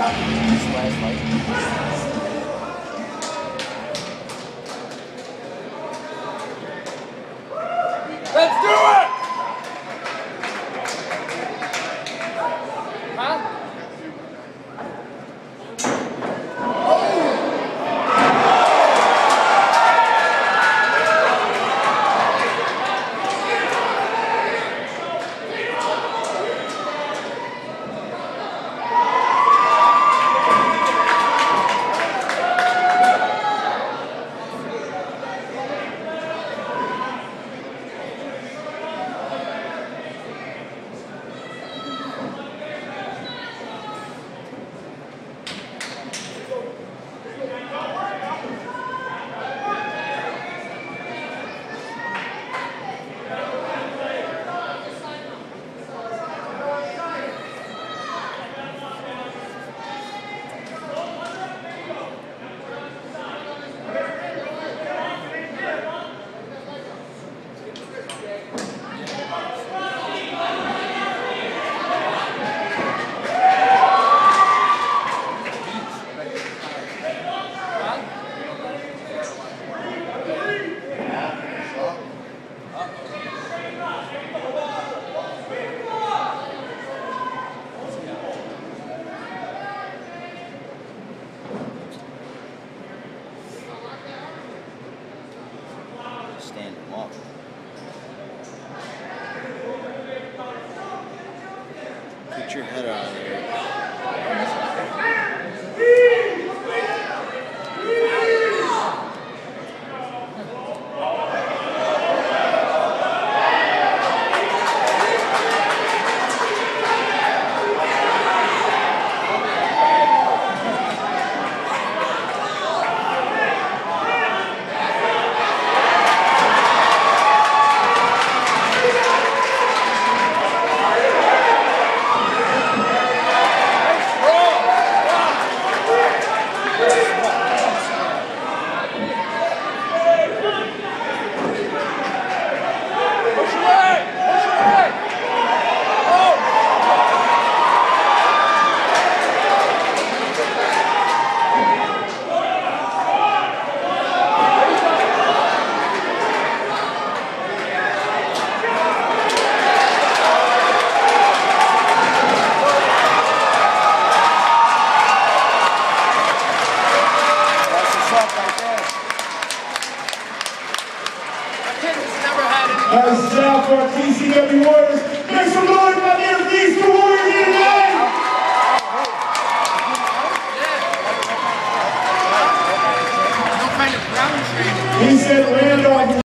Let's do it! Huh? Stand them up. Put your head out of there. Nice job for our TCW Warriors. Make some noise for these two Warriors here tonight. No kind of ground training. He said,